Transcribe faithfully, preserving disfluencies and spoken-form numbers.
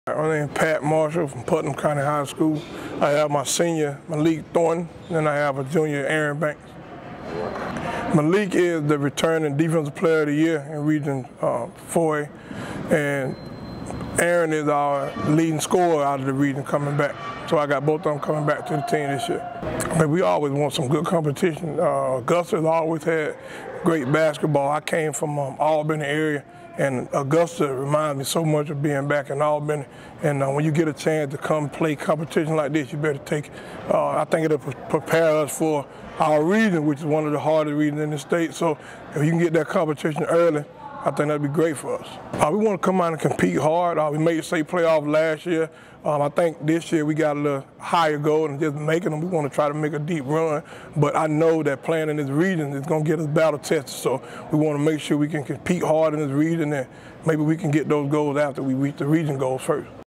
My name is Pat Marshall from Putnam County High School. I have my senior, Malik Thornton, and I have a junior, Aaron Banks. Malik is the returning Defensive Player of the Year in Region uh, four A, and Aaron is our leading scorer out of the region coming back. So I got both of them coming back to the team this year. But we always want some good competition. Uh, Augusta's always had great basketball. I came from um, Albany area, and Augusta reminds me so much of being back in Albany. And uh, when you get a chance to come play competition like this, you better take it. Uh, I think it'll pre prepare us for our region, which is one of the hardest regions in the state. So if you can get that competition early, I think that'd be great for us. Uh, we want to come out and compete hard. Uh, we made state playoff last year. Um, I think this year we got a little higher goal than just making them. We want to try to make a deep run, but I know that playing in this region is going to get us battle tested. So we want to make sure we can compete hard in this region, and maybe we can get those goals after we reach the region goals first.